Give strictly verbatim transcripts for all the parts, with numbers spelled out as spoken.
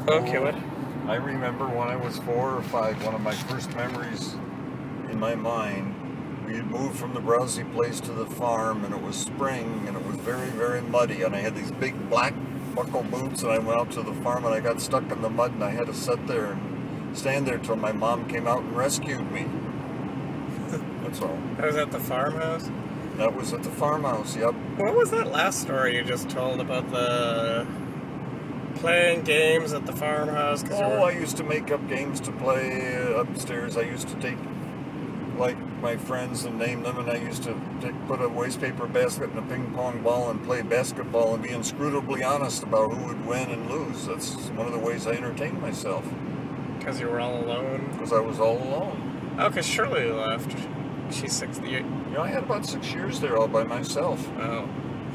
Okay, Oh, what? I remember when I was four or five, one of my first memories in my mind, we had moved from the Browsey place to the farm, and it was spring, and it was very, very muddy, and I had these big black buckle boots, and I went out to the farm, and I got stuck in the mud, and I had to sit there and stand there till my mom came out and rescued me. That's all. That was at the farmhouse? That was at the farmhouse, yep. What was that last story you just told about the playing games at the farmhouse? Cause Oh, were... I used to make up games to play upstairs. I used to take, like, my friends and name them, and I used to take, put a waste paper basket and a ping pong ball and play basketball and be inscrutably honest about who would win and lose. That's one of the ways I entertained myself. Because you were all alone? Because I was all alone. Oh, because Shirley left. She's sixty-eight. You know, I had about six years there all by myself. Oh.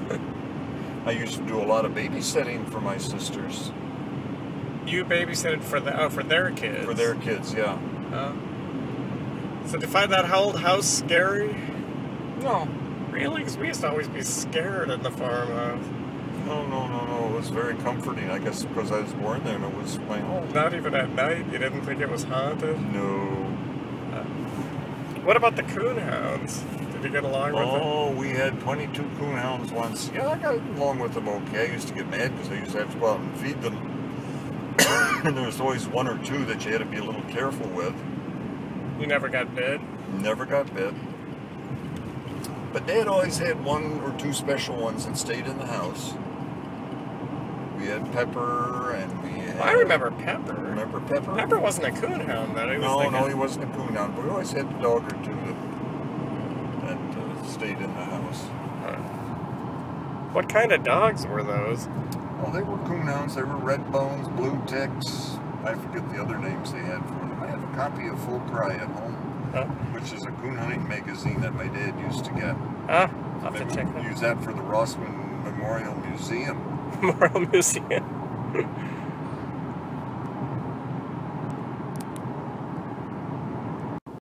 I used to do a lot of babysitting for my sisters. You babysitted for the oh for their kids. For their kids, yeah. Oh. So did you find that old house scary? No. Really? Because we used to always be scared at the farmhouse. No, no, no, no. It was very comforting. I guess because I was born there and it was my home. Not even at night? You didn't think it was haunted? No. Uh, what about the Coonhounds? Did you get along with them? Oh, we had twenty-two Coonhounds once. Yeah, I got along with them okay. I used to get mad because I used to have to go out and feed them. And there was always one or two that you had to be a little careful with. You never got bit? Never got bit. But Dad always had one or two special ones that stayed in the house. We had Pepper, and we had... Well, I remember Pepper. Remember Pepper? Pepper wasn't a Coonhound, then. He was No, like no, a... he wasn't a Coonhound, but we always had a dog or two that, that uh, stayed in the house. Huh. What kind of dogs were those? Oh, they were Coonhounds. They were Red Bones, Blue Ticks. I forget the other names they had for them. I have a copy of Full Cry at home, Huh? which is a coon hunting magazine that my dad used to get. Huh? I'll have They to would check that. use that for the Rossman Memorial Museum. Memorial Museum.